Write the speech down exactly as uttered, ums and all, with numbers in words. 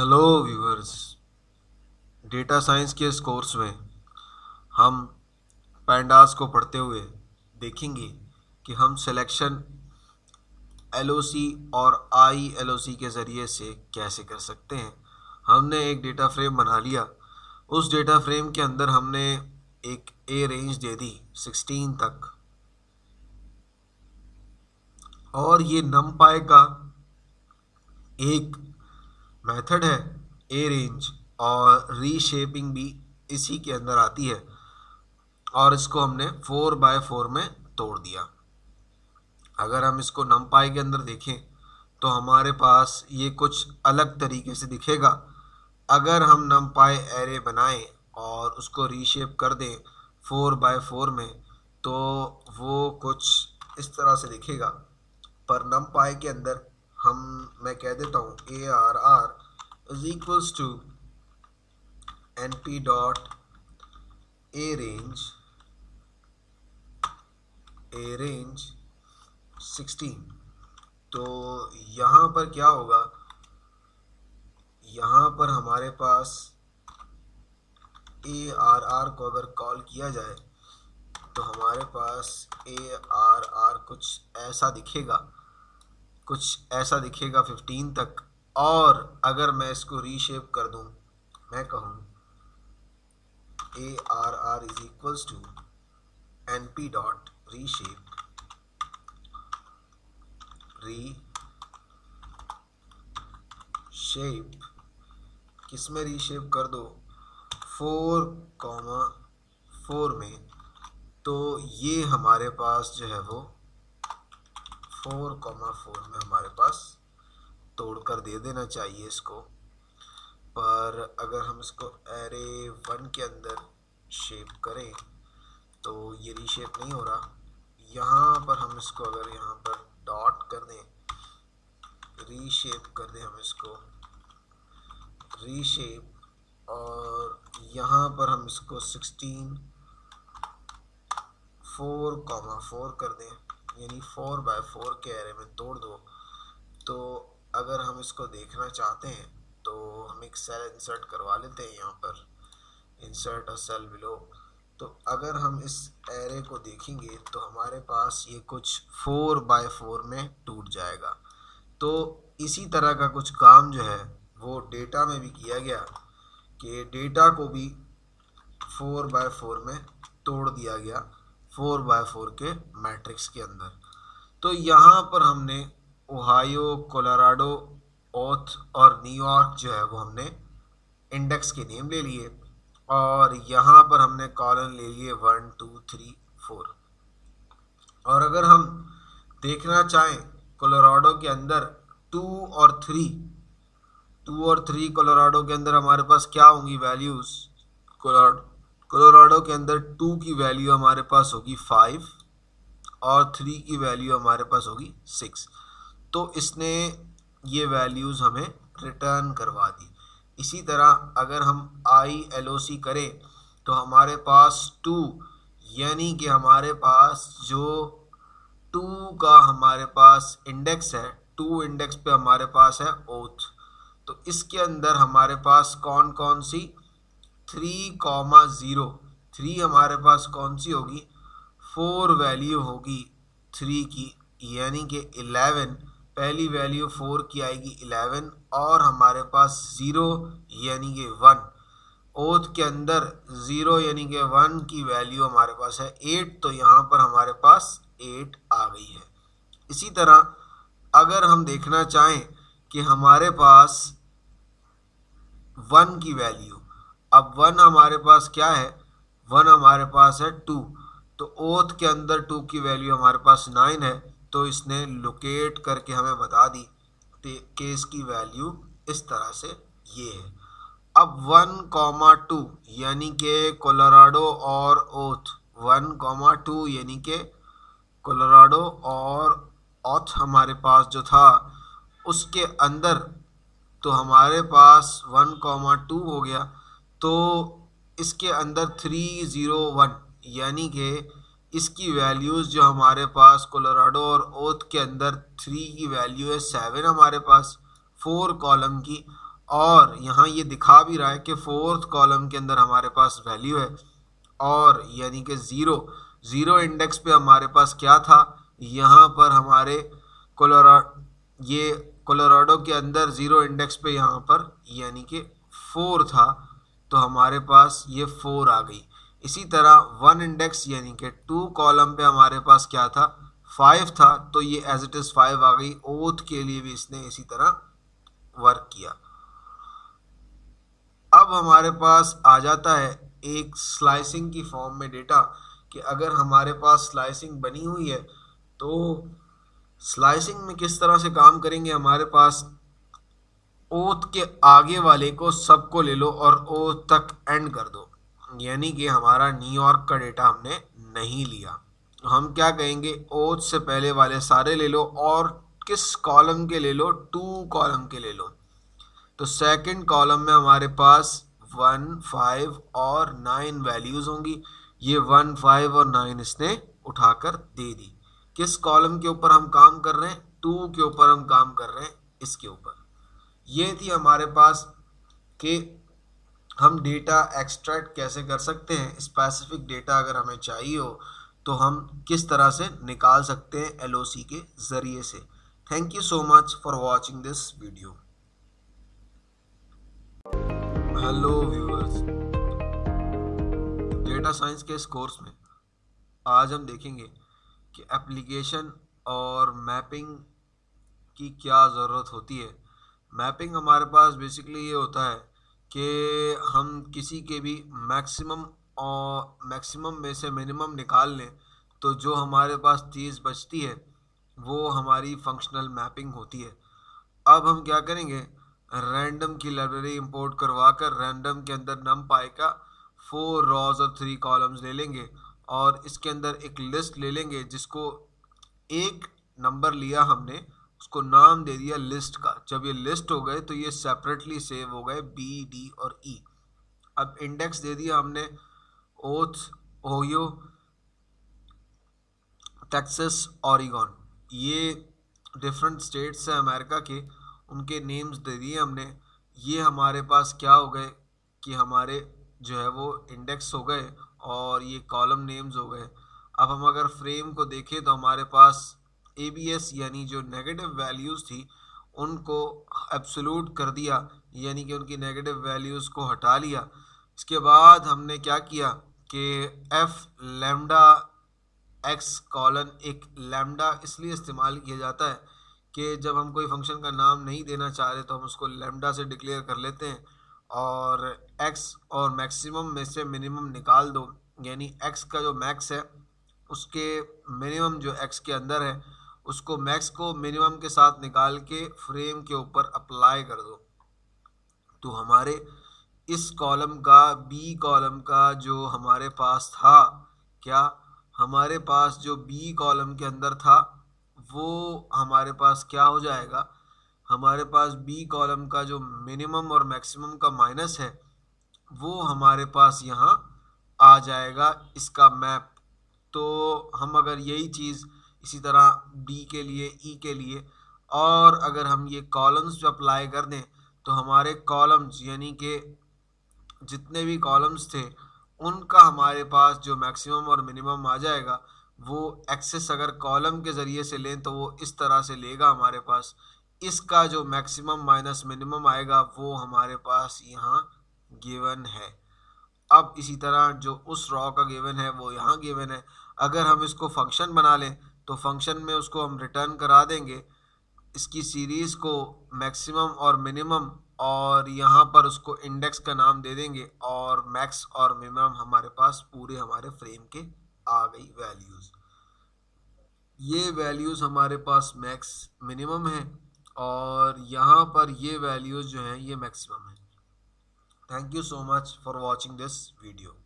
Hello viewers. Data science के इस course में हम पैंडास को पढ़ते हुए देखेंगे कि हम सिलेक्शन एलओसी और आई एलओसी के ज़रिए से कैसे कर सकते हैं। हमने एक डेटा फ्रेम बना लिया। उस डेटा फ्रेम के अंदर हमने एक ए रेंज दे दी सिक्सटीन तक, और ये नमपाई का एक मेथड है ए रेंज, और रीशेपिंग भी इसी के अंदर आती है, और इसको हमने फोर बाय फोर में तोड़ दिया। अगर हम इसको नमपाई के अंदर देखें तो हमारे पास ये कुछ अलग तरीके से दिखेगा। अगर हम नमपाई एरे बनाएं और उसको रीशेप कर दें फोर बाय फोर में तो वो कुछ इस तरह से दिखेगा। पर नमपाई के अंदर हम मैं कह देता हूँ A R R is equals to N P dot arange arange sixteen. तो यहाँ पर क्या होगा, यहाँ पर हमारे पास ए आर आर को अगर कॉल किया जाए तो हमारे पास ए आर आर कुछ ऐसा दिखेगा कुछ ऐसा दिखेगा फिफ्टीन तक। और अगर मैं इसको रीशेप कर दूं, मैं कहूँ A R R is equals to N P dot reshape reshape किस में रीशेप कर दो, फोर कॉमा फोर में। तो ये हमारे पास जो है वो फोर कॉमा फोर में हमारे पास तोड़कर दे देना चाहिए इसको। पर अगर हम इसको एरे वन के अंदर शेप करें तो ये रीशेप नहीं हो रहा। यहाँ पर हम इसको अगर यहाँ पर डॉट कर दें, रीशेप कर दें हम इसको रीशेप, और यहाँ पर हम इसको सिक्सटीन फोर कॉमा फोर कर दें, यानी फोर बाय फोर के एरे में तोड़ दो। तो अगर हम इसको देखना चाहते हैं तो हम एक सेल इंसर्ट करवा लेते हैं। यहाँ पर इंसर्ट अ सेल बिलो। तो अगर हम इस एरे को देखेंगे तो हमारे पास ये कुछ फोर बाय फोर में टूट जाएगा। तो इसी तरह का कुछ काम जो है वो डेटा में भी किया गया कि डेटा को भी फोर बाय फोर में तोड़ दिया गया फोर बाय फोर के मैट्रिक्स के अंदर। तो यहाँ पर हमने ओहायो, कोलोराडो, ओथ और न्यूयॉर्क जो है वो हमने इंडेक्स के नेम ले लिए, और यहाँ पर हमने कॉलन ले लिए वन टू थ्री फोर। और अगर हम देखना चाहें कोलोराडो के अंदर टू और थ्री टू और थ्री कोलोराडो के अंदर हमारे पास क्या होंगी वैल्यूज़। कोलोराडो कोलोराडो के अंदर टू की वैल्यू हमारे पास होगी फाइव और थ्री की वैल्यू हमारे पास होगी सिक्स। तो इसने ये वैल्यूज़ हमें रिटर्न करवा दी। इसी तरह अगर हम आई एल ओ सी करें तो हमारे पास टू, यानी कि हमारे पास जो टू का हमारे पास इंडेक्स है, टू इंडेक्स पे हमारे पास है ओथ। तो इसके अंदर हमारे पास कौन कौन सी थ्री कॉमा ज़ीरो, थ्री हमारे पास कौन सी होगी, फोर वैल्यू होगी थ्री की, यानी कि इलेवन। पहली वैल्यू फोर की आएगी इलेवन, और हमारे पास ज़ीरो यानी कि वन। ओथ के अंदर ज़ीरो यानी कि वन की वैल्यू हमारे पास है एट, तो यहाँ पर हमारे पास एट आ गई है। इसी तरह अगर हम देखना चाहें कि हमारे पास वन की वैल्यू, अब वन हमारे पास क्या है, वन हमारे पास है टू। तो ओथ के अंदर टू की वैल्यू हमारे पास नाइन है, तो इसने लोकेट करके हमें बता दी कि इसकी वैल्यू इस तरह से ये है। अब वन कॉमा टू यानी कि कोलोराडो और ओथ, वन कॉमा टू यानी कि कोलोराडो और ओथ हमारे पास जो था उसके अंदर, तो हमारे पास वन कॉमा टू हो गया। तो इसके अंदर थ्री ज़ीरो वन यानी कि इसकी वैल्यूज़ जो हमारे पास कोलोराडो और ओथ के अंदर थ्री की वैल्यू है सेवन हमारे पास, फोर कॉलम की, और यहाँ ये दिखा भी रहा है कि फोर्थ कॉलम के अंदर हमारे पास वैल्यू है, और यानी कि ज़ीरो ज़ीरो इंडेक्स पे हमारे पास क्या था, यहाँ पर हमारे कोलोरा ये कोलोराडो के अंदर ज़ीरो इंडेक्स पे यहाँ पर यानी कि फोर था, तो हमारे पास ये फोर आ गई। इसी तरह वन इंडेक्स यानी कि टू कॉलम पे हमारे पास क्या था, फाइव था, तो ये एज इट इज़ फाइव आ गई। ओथ के लिए भी इसने इसी तरह वर्क किया। अब हमारे पास आ जाता है एक स्लाइसिंग की फॉर्म में डेटा, कि अगर हमारे पास स्लाइसिंग बनी हुई है तो स्लाइसिंग में किस तरह से काम करेंगे। हमारे पास ओथ के आगे वाले को सबको ले लो और ओथ तक एंड कर दो, यानी कि हमारा न्यूयॉर्क का डेटा हमने नहीं लिया। हम क्या कहेंगे, ओथ से पहले वाले सारे ले लो और किस कॉलम के ले लो, टू कॉलम के ले लो। तो सेकंड कॉलम में हमारे पास वन फाइव और नाइन वैल्यूज होंगी। ये वन फाइव और नाइन इसने उठाकर दे दी। किस कॉलम के ऊपर हम काम कर रहे हैं, टू के ऊपर हम काम कर रहे हैं, इसके ऊपर। ये थी हमारे पास कि हम डेटा एक्सट्रैक्ट कैसे कर सकते हैं। स्पेसिफिक डेटा अगर हमें चाहिए हो तो हम किस तरह से निकाल सकते हैं एल ओ सी के ज़रिए से। Thank you so much for watching this video. Hello viewers, data science के इस कोर्स में आज हम देखेंगे कि एप्लीकेशन और मैपिंग की क्या ज़रूरत होती है। मैपिंग हमारे पास बेसिकली ये होता है कि हम किसी के भी मैक्सिमम और मैक्सिमम में से मिनिमम निकाल लें तो जो हमारे पास चीज़ बचती है वो हमारी फंक्शनल मैपिंग होती है। अब हम क्या करेंगे, रैंडम की लाइब्रेरी इंपोर्ट करवा कर रैंडम के अंदर नमपाई का फोर रॉज और थ्री कॉलम्स ले लेंगे और इसके अंदर एक लिस्ट ले लेंगे, जिसको एक नंबर लिया हमने, उसको नाम दे दिया लिस्ट का। जब ये लिस्ट हो गए तो ये सेपरेटली सेव हो गए बी, डी और ई। अब इंडेक्स दे दिया हमने ओथ, ओहियो, टेक्सास, ओरेगन, ये डिफरेंट स्टेट्स हैं अमेरिका के, उनके नेम्स दे दिए हमने। ये हमारे पास क्या हो गए कि हमारे जो है वो इंडेक्स हो गए और ये कॉलम नेम्स हो गए। अब हम अगर फ्रेम को देखें तो हमारे पास ए बी एस यानी जो नेगेटिव वैल्यूज़ थी उनको एब्सोल्यूट कर दिया, यानी कि उनकी नेगेटिव वैल्यूज़ को हटा लिया। इसके बाद हमने क्या किया कि एफ लैम्डा एक्स कॉलन, एक लैम्डा इसलिए इस्तेमाल किया जाता है कि जब हम कोई फंक्शन का नाम नहीं देना चाह रहे तो हम उसको लैम्डा से डिक्लेयर कर लेते हैं, और x और मैक्सिमम में से मिनिमम निकाल दो, यानी x का जो मैक्स है उसके मिनिमम जो x के अंदर है उसको मैक्स को मिनिमम के साथ निकाल के फ्रेम के ऊपर अप्लाई कर दो। तो हमारे इस कॉलम का, बी कॉलम का जो हमारे पास था, क्या हमारे पास जो बी कॉलम के अंदर था वो हमारे पास क्या हो जाएगा, हमारे पास बी कॉलम का जो मिनिमम और मैक्सिमम का माइनस है वो हमारे पास यहाँ आ जाएगा इसका मैप। तो हम अगर यही चीज़ इसी तरह डी के लिए, ई के लिए, और अगर हम ये कॉलम्स जो अप्लाई कर दें तो हमारे कॉलम्स यानी कि जितने भी कॉलम्स थे उनका हमारे पास जो मैक्सिमम और मिनिमम आ जाएगा वो एक्सेस अगर कॉलम के ज़रिए से लें तो वो इस तरह से लेगा हमारे पास। इसका जो मैक्सिमम माइनस मिनिमम आएगा वो हमारे पास यहाँ गिवन है। अब इसी तरह जो उस रॉ का गिवन है वो यहाँ गिवन है। अगर हम इसको फंक्शन बना लें तो फंक्शन में उसको हम रिटर्न करा देंगे इसकी सीरीज़ को मैक्सिमम और मिनिमम, और यहाँ पर उसको इंडेक्स का नाम दे देंगे और मैक्स और मिनिमम हमारे पास पूरे हमारे फ्रेम के आ गई वैल्यूज़। ये वैल्यूज़ हमारे पास मैक्स मिनिमम है और यहाँ पर ये वैल्यूज़ जो हैं ये मैक्सिमम है। Thank you so much for watching this video.